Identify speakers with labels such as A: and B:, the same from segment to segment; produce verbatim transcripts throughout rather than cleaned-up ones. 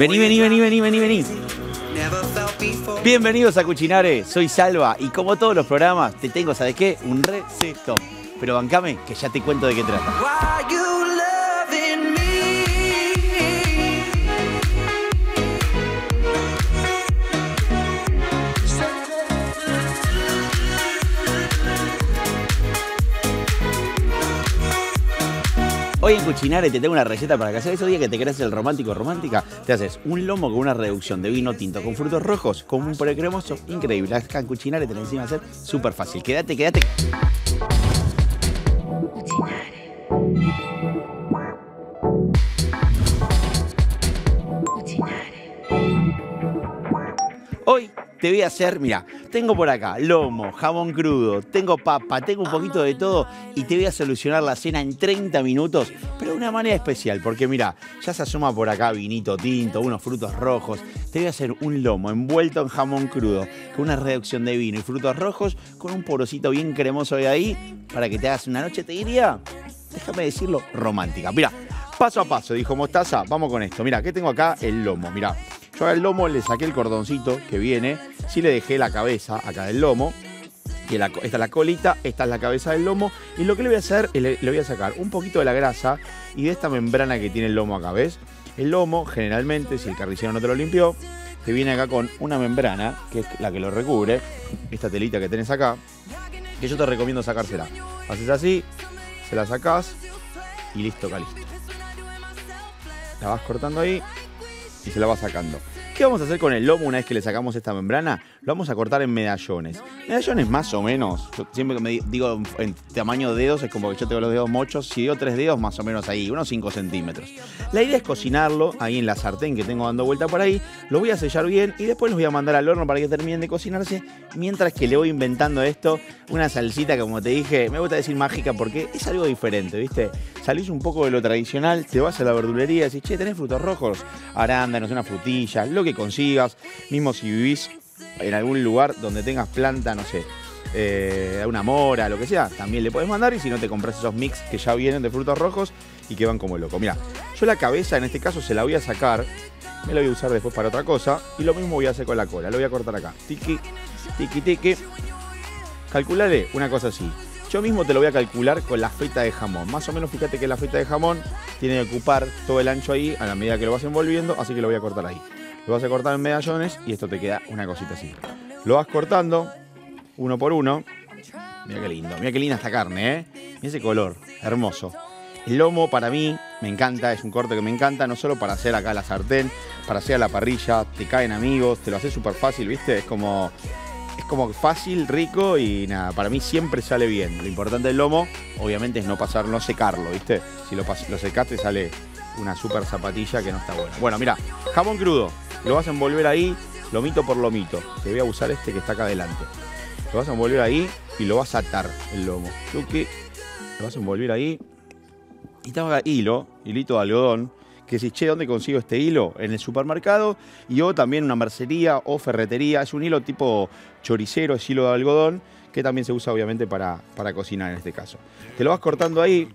A: Vení, vení, vení, vení, vení, vení. Bienvenidos a Cucinare, soy Salva y como todos los programas te tengo, ¿sabes qué? Un recetón. Pero bancame que ya te cuento de qué trata. Hoy en Cucinare te tengo una receta para que hacer esos días que te querés el romántico o romántica. Te haces un lomo con una reducción de vino tinto con frutos rojos, con un puré cremoso increíble. Acá en Cucinare te lo encima a hacer súper fácil. Quédate, quédate. Hoy te voy a hacer, mira, tengo por acá lomo, jamón crudo, tengo papa, tengo un poquito de todo y te voy a solucionar la cena en treinta minutos, pero de una manera especial, porque mira, ya se asoma por acá vinito tinto, unos frutos rojos. Te voy a hacer un lomo envuelto en jamón crudo, con una reducción de vino y frutos rojos, con un porocito bien cremoso de ahí, para que te hagas una noche, te diría, déjame decirlo, romántica. Mira, paso a paso, dijo Mostaza, vamos con esto. Mira, ¿qué tengo acá? El lomo, mira. Yo al lomo le saqué el cordoncito que viene, sí le dejé la cabeza acá del lomo, que la, esta es la colita, esta es la cabeza del lomo, y lo que le voy a hacer es le, le voy a sacar un poquito de la grasa y de esta membrana que tiene el lomo acá, ¿ves? El lomo, generalmente, si el carnicero no te lo limpió, te viene acá con una membrana, que es la que lo recubre, esta telita que tenés acá, que yo te recomiendo sacársela. Haces así, se la sacás y listo, acá listo. La vas cortando ahí y se la va sacando. ¿Qué vamos a hacer con el lomo una vez que le sacamos esta membrana? Lo vamos a cortar en medallones. Medallones más o menos, yo siempre que me digo en tamaño de dedos, es como que yo tengo los dedos mochos, si digo tres dedos, más o menos ahí, unos cinco centímetros. La idea es cocinarlo ahí en la sartén que tengo dando vuelta por ahí, lo voy a sellar bien y después los voy a mandar al horno para que terminen de cocinarse, mientras que le voy inventando esto, una salsita que, como te dije, me gusta decir mágica porque es algo diferente, ¿viste? Salís un poco de lo tradicional, te vas a la verdulería y decís, che, ¿tenés frutos rojos? Arándanos, unas frutillas, lo que consigas, mismo si vivís en algún lugar donde tengas planta, no sé, eh, una mora, lo que sea, también le podés mandar y si no te compras esos mix que ya vienen de frutos rojos y que van como loco. Mira, yo la cabeza en este caso se la voy a sacar, me la voy a usar después para otra cosa y lo mismo voy a hacer con la cola, lo voy a cortar acá, tiqui, tiqui, tiqui, calculale una cosa así. Yo mismo te lo voy a calcular con la feta de jamón. Más o menos fíjate que la feta de jamón tiene que ocupar todo el ancho ahí a la medida que lo vas envolviendo, así que lo voy a cortar ahí. Lo vas a cortar en medallones y esto te queda una cosita así. Lo vas cortando uno por uno. Mira qué lindo, mira qué linda esta carne, ¿eh? Mira ese color, hermoso. El lomo para mí me encanta, es un corte que me encanta, no solo para hacer acá la sartén, para hacer a la parrilla, te caen amigos, te lo haces súper fácil, ¿viste? Es como... Es como fácil, rico y nada, para mí siempre sale bien. Lo importante del lomo, obviamente, es no pasar, no secarlo, ¿viste? Si lo, lo secaste sale una super zapatilla que no está buena. Bueno, mira, jamón crudo, lo vas a envolver ahí, lomito por lomito. Te voy a usar este que está acá adelante. Lo vas a envolver ahí y lo vas a atar el lomo. Tuki, lo vas a envolver ahí y te haga hilo, hilito de algodón. Que si, che, ¿dónde consigo este hilo? En el supermercado y o también una mercería o ferretería. Es un hilo tipo choricero, es hilo de algodón, que también se usa obviamente para, para cocinar en este caso. Te lo vas cortando ahí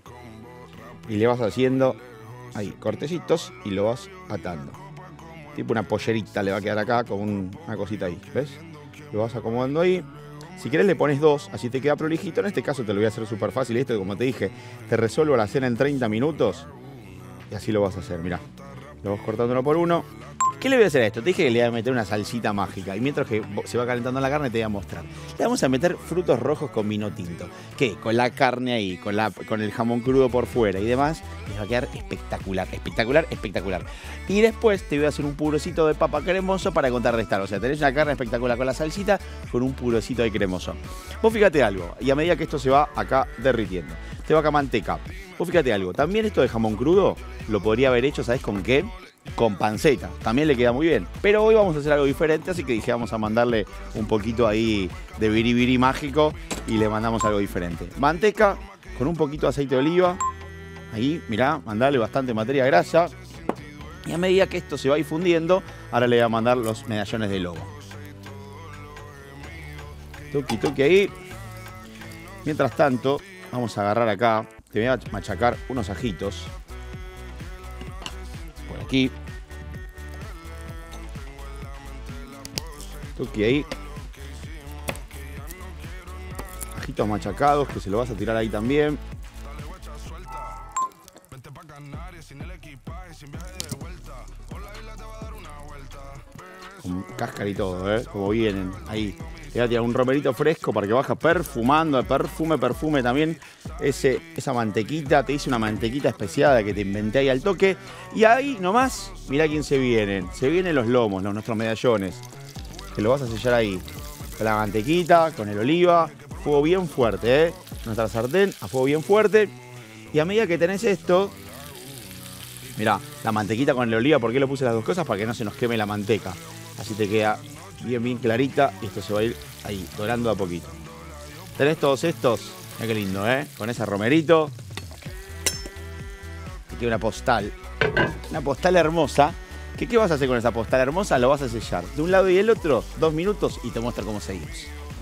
A: y le vas haciendo ahí cortecitos y lo vas atando. Tipo una pollerita le va a quedar acá con un, una cosita ahí, ¿ves? Lo vas acomodando ahí. Si querés le pones dos, así te queda prolijito. En este caso te lo voy a hacer súper fácil. Esto, como te dije, te resuelvo la cena en treinta minutos. Y así lo vas a hacer, mirá. Lo vas cortando uno por uno. ¿Qué le voy a hacer a esto? Te dije que le voy a meter una salsita mágica. Y mientras que se va calentando la carne te voy a mostrar. Le vamos a meter frutos rojos con vino tinto. ¿Qué? Con la carne ahí, con, la, con el jamón crudo por fuera y demás. Les va a quedar espectacular, espectacular, espectacular. Y después te voy a hacer un purecito de papa cremoso para contrarrestar. O sea, tenés una carne espectacular con la salsita con un purecito de cremoso. Vos fíjate algo. Y a medida que esto se va acá derritiendo, te va acá manteca. Vos fíjate algo. También esto de jamón crudo lo podría haber hecho, ¿sabés con qué? Con panceta, también le queda muy bien. Pero hoy vamos a hacer algo diferente, así que dije vamos a mandarle un poquito ahí de biribiri mágico y le mandamos algo diferente. Manteca con un poquito de aceite de oliva. Ahí, mirá, mandarle bastante materia grasa. Y a medida que esto se va difundiendo, ahora le voy a mandar los medallones de lobo. Tuki, tuki ahí. Mientras tanto, vamos a agarrar acá. Te voy a machacar unos ajitos. Por aquí. Tuki ahí. Ajitos machacados, que se lo vas a tirar ahí también. Con cáscara y todo, ¿eh? Como vienen ahí. Le voy a tirar un romerito fresco para que baja perfumando, perfume, perfume también. Ese, esa mantequita, te hice una mantequita especiada que te inventé ahí al toque. Y ahí nomás, mirá quién se vienen. Se vienen los lomos, los, nuestros medallones. Que lo vas a sellar ahí. Con la mantequita, con el oliva. Fuego bien fuerte, ¿eh? Nuestra sartén a fuego bien fuerte. Y a medida que tenés esto, mirá, la mantequita con el oliva, ¿por qué lo puse las dos cosas? Para que no se nos queme la manteca. Así te queda bien, bien clarita y esto se va a ir ahí, dorando a poquito. Tenés todos estos, mirá qué lindo, ¿eh? Con ese romerito. Y queda una postal. Una postal hermosa. ¿Qué, ¿Qué vas a hacer con esa postal hermosa? Lo vas a sellar de un lado y el otro, dos minutos y te muestro cómo seguimos.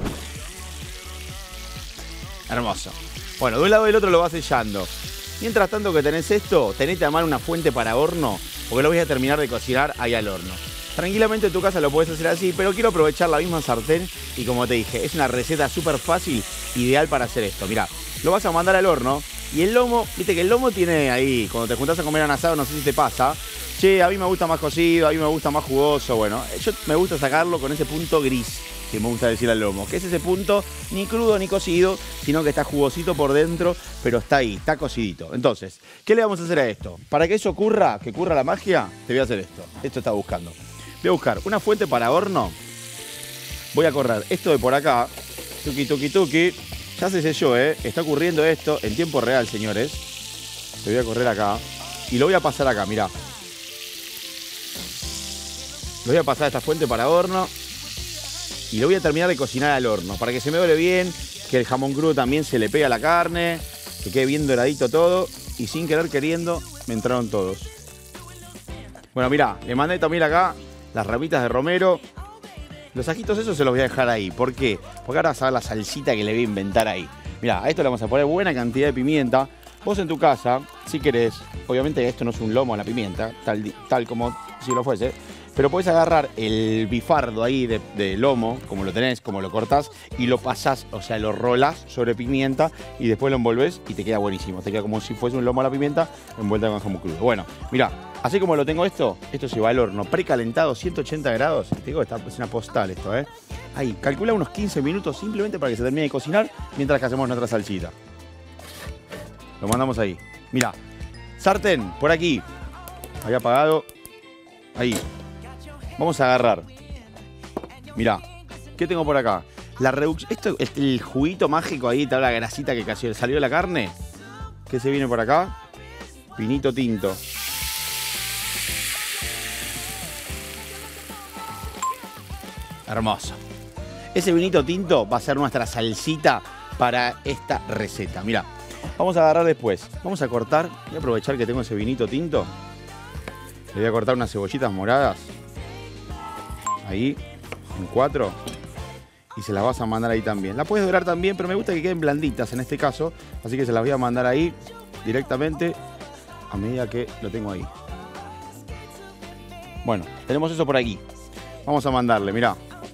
A: Hermoso. Bueno, de un lado y del otro lo vas sellando. Mientras tanto que tenés esto, tenete a mano una fuente para horno, porque lo voy a terminar de cocinar ahí al horno. Tranquilamente en tu casa lo puedes hacer así, pero quiero aprovechar la misma sartén y como te dije, es una receta súper fácil, ideal para hacer esto. Mirá, lo vas a mandar al horno y el lomo, viste que el lomo tiene ahí, cuando te juntás a comer un asado, no sé si te pasa, che, a mí me gusta más cocido, a mí me gusta más jugoso, bueno, yo me gusta sacarlo con ese punto gris, que me gusta decir al lomo, que es ese punto ni crudo ni cocido, sino que está jugosito por dentro, pero está ahí, está cocidito. Entonces, ¿qué le vamos a hacer a esto? Para que eso ocurra, que ocurra la magia, te voy a hacer esto. Esto está buscando. Voy a buscar una fuente para horno. Voy a correr esto de por acá. Tuki, tuki, tuki. Ya se selló, ¿eh? Está ocurriendo esto en tiempo real, señores. Te voy a correr acá. Y lo voy a pasar acá, mirá. Lo voy a pasar a esta fuente para horno. Y lo voy a terminar de cocinar al horno. Para que se me dore bien. Que el jamón crudo también se le pegue a la carne. Que quede bien doradito todo. Y sin querer queriendo, me entraron todos. Bueno, mirá. Le mandé también acá las ramitas de romero. Los ajitos esos se los voy a dejar ahí. ¿Por qué? Porque ahora vas a ver la salsita que le voy a inventar ahí. Mirá, a esto le vamos a poner buena cantidad de pimienta. Vos en tu casa, si querés, obviamente esto no es un lomo a la pimienta, tal, tal como si lo fuese, pero podés agarrar el bifardo ahí de, de lomo, como lo tenés, como lo cortás, y lo pasás, o sea, lo rolás sobre pimienta y después lo envolvés y te queda buenísimo. Te queda como si fuese un lomo a la pimienta envuelta con jamón crudo. Bueno, mirá, así como lo tengo esto, esto se va al horno precalentado, ciento ochenta grados. Te digo, esta es una postal esto, ¿eh? Ahí, calcula unos quince minutos simplemente para que se termine de cocinar mientras que hacemos nuestra salsita. Lo mandamos ahí. Mirá, sartén, por aquí. Había apagado. Ahí. Vamos a agarrar. Mirá, ¿qué tengo por acá? La reducción. Esto es el juguito mágico ahí, toda la grasita que casi salió de la carne. ¿Qué se viene por acá? Vinito tinto. Hermoso. Ese vinito tinto va a ser nuestra salsita para esta receta. Mirá, vamos a agarrar después. Vamos a cortar. Voy a aprovechar que tengo ese vinito tinto. Le voy a cortar unas cebollitas moradas. Ahí, en cuatro. Y se las vas a mandar ahí también. La puedes dorar también, pero me gusta que queden blanditas en este caso. Así que se las voy a mandar ahí directamente a medida que lo tengo ahí. Bueno, tenemos eso por aquí. Vamos a mandarle, mirá.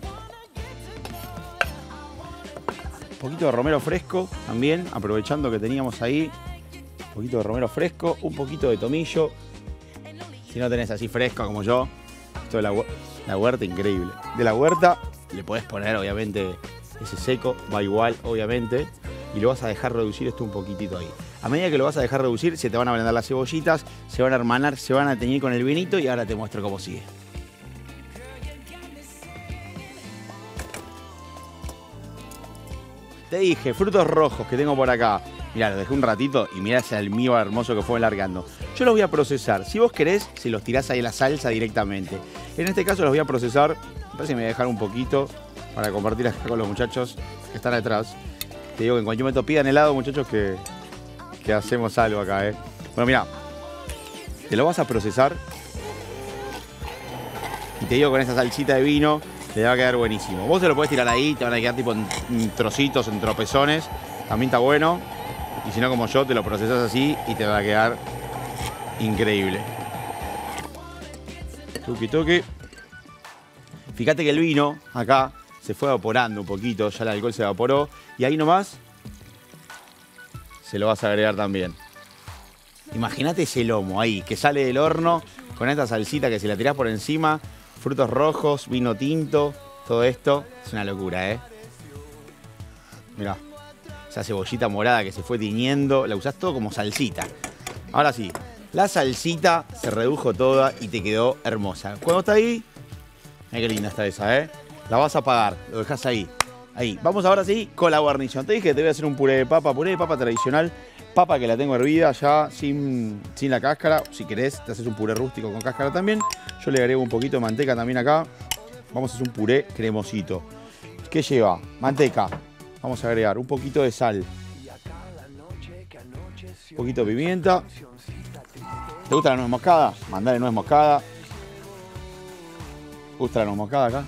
A: Un poquito de romero fresco también, aprovechando que teníamos ahí. Un poquito de romero fresco, un poquito de tomillo. Si no tenés así fresco como yo, esto de la, la huerta, increíble. De la huerta le podés poner, obviamente, ese seco, va igual, obviamente. Y lo vas a dejar reducir esto un poquitito ahí. A medida que lo vas a dejar reducir, se te van a blendar las cebollitas, se van a hermanar, se van a teñir con el vinito y ahora te muestro cómo sigue. Te dije, frutos rojos que tengo por acá. Mirá, los dejé un ratito y mirá ese almíbar hermoso que fue largando. Yo los voy a procesar. Si vos querés, se los tirás ahí a la salsa directamente. En este caso los voy a procesar. Me parece que me voy a dejar un poquito para compartir acá con los muchachos que están atrás. Te digo que en cualquier momento pidan helado, muchachos, que, que hacemos algo acá, ¿eh? Bueno, mirá. Te lo vas a procesar. Y te digo, con esa salsita de vino, te va a quedar buenísimo. Vos se lo podés tirar ahí, te van a quedar tipo en, en trocitos, en tropezones. También está bueno. Y si no, como yo, te lo procesas así y te va a quedar increíble. Tuki, tuki. Fíjate que el vino acá se fue evaporando un poquito, ya el alcohol se evaporó. Y ahí nomás se lo vas a agregar también. Imagínate ese lomo ahí, que sale del horno con esta salsita que si la tirás por encima, frutos rojos, vino tinto, todo esto. Es una locura, ¿eh? Mirá, esa cebollita morada que se fue tiñendo, la usás todo como salsita. Ahora sí, la salsita se redujo toda y te quedó hermosa. Cuando está ahí, mirá qué linda está esa, ¿eh? La vas a apagar, lo dejás ahí. Ahí, vamos ahora sí con la guarnición. Te dije que te voy a hacer un puré de papa, puré de papa tradicional. Papa que la tengo hervida ya sin, sin la cáscara. Si querés, te haces un puré rústico con cáscara también. Yo le agrego un poquito de manteca también acá. Vamos a hacer un puré cremosito. ¿Qué lleva? Manteca. Vamos a agregar un poquito de sal. Un poquito de pimienta. ¿Te gusta la nuez moscada? Mandale nuez moscada. ¿Te gusta la nuez moscada acá?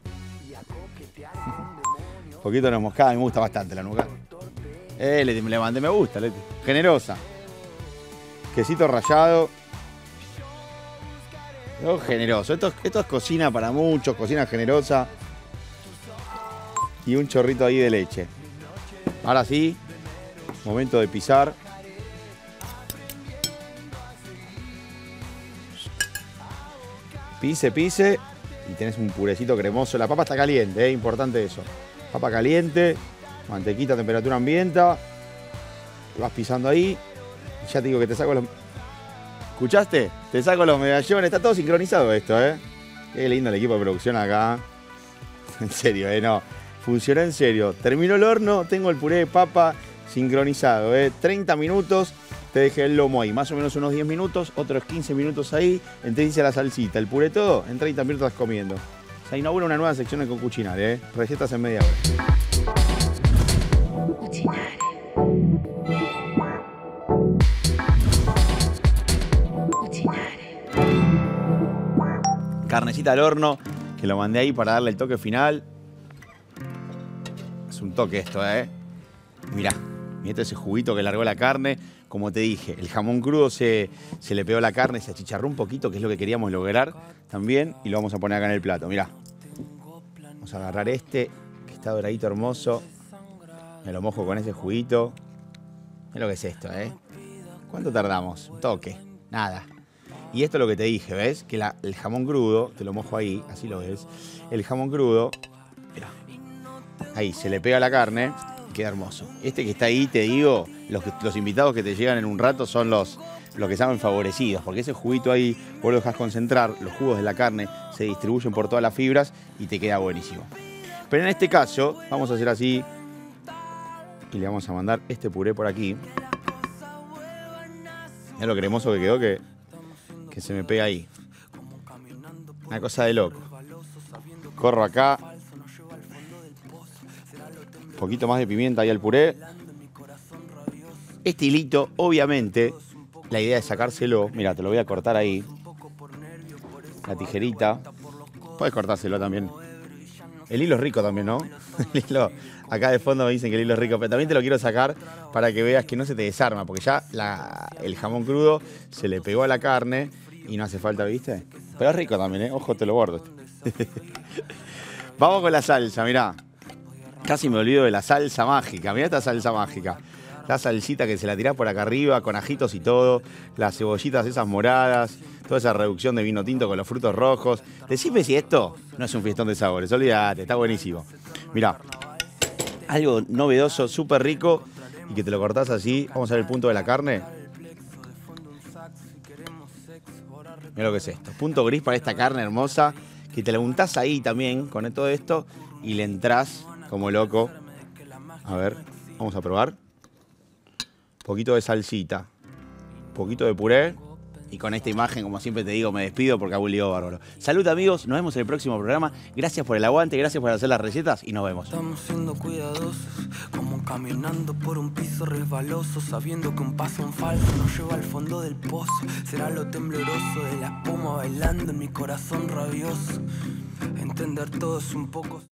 A: Un poquito de nuez moscada, me gusta bastante la nuez moscada. Eh, le, le mandé me gusta, Leti. Generosa. Quesito rallado. Oh, generoso. Esto, esto es cocina para muchos, cocina generosa. Y un chorrito ahí de leche. Ahora sí, momento de pisar. Pise, pise. Y tenés un purecito cremoso. La papa está caliente, eh, importante eso. Papa caliente. Mantequita a temperatura ambiente. Vas pisando ahí. Ya te digo que te saco los... ¿Escuchaste? Te saco los medallones. Está todo sincronizado esto, ¿eh? Qué lindo el equipo de producción acá. En serio, ¿eh? No. Funcionó en serio. Terminó el horno. Tengo el puré de papa sincronizado, ¿eh? treinta minutos. Te dejé el lomo ahí. Más o menos unos diez minutos. Otros quince minutos ahí. Entonces la salsita. El puré todo. En treinta minutos estás comiendo. Se inaugura una nueva sección de Cocucinare, ¿eh? Recetas en media hora. Carnecita al horno, que lo mandé ahí para darle el toque final. Es un toque esto, ¿eh? Mirá, mirá ese juguito que largó la carne. Como te dije, el jamón crudo se, se le pegó la carne, se achicharró un poquito, que es lo que queríamos lograr también. Y lo vamos a poner acá en el plato, mirá. Vamos a agarrar este, que está doradito, hermoso. Me lo mojo con ese juguito. Mirá lo que es esto, ¿eh? ¿Cuánto tardamos? Un toque, nada. Y esto es lo que te dije, ¿ves? Que la, el jamón crudo, te lo mojo ahí, así lo ves. El jamón crudo, mirá, ahí se le pega la carne, queda hermoso. Este que está ahí, te digo, los, los invitados que te llegan en un rato son los, los que saben favorecidos, porque ese juguito ahí vos lo dejas concentrar, los jugos de la carne se distribuyen por todas las fibras y te queda buenísimo. Pero en este caso, vamos a hacer así y le vamos a mandar este puré por aquí. Mirá lo cremoso que quedó, que... que se me pega ahí. Una cosa de loco. Corro acá. Un poquito más de pimienta ahí al puré. Este hilito, obviamente, la idea es sacárselo. Mira, te lo voy a cortar ahí. La tijerita. Puedes cortárselo también. El hilo es rico también, ¿no? El hilo, acá de fondo me dicen que el hilo es rico, pero también te lo quiero sacar para que veas que no se te desarma, porque ya la, el jamón crudo se le pegó a la carne y no hace falta, ¿viste? Pero es rico también, ¿eh? Ojo, te lo bordo. Vamos con la salsa, mirá. Casi me olvido de la salsa mágica. Mirá esta salsa mágica. La salsita que se la tirás por acá arriba, con ajitos y todo. Las cebollitas esas moradas. Toda esa reducción de vino tinto con los frutos rojos. Decime si esto no es un fiestón de sabores. Olvídate, está buenísimo. Mirá, algo novedoso, súper rico. Y que te lo cortás así. Vamos a ver el punto de la carne. Mirá lo que es esto. Punto gris para esta carne hermosa. Que te la untás ahí también con todo esto. Y le entrás como loco. A ver, vamos a probar. Un poquito de salsita. Un poquito de puré. Y con esta imagen, como siempre te digo, me despido porque hago un lío bárbaro. Salud, amigos, nos vemos en el próximo programa. Gracias por el aguante, gracias por hacer las recetas y nos vemos.
B: Estamos siendo cuidadosos, como caminando por un piso resbaloso, sabiendo que un paso en falso nos lleva al fondo del pozo. Será lo tembloroso de la espuma bailando en mi corazón rabioso. Entender todo es un poco...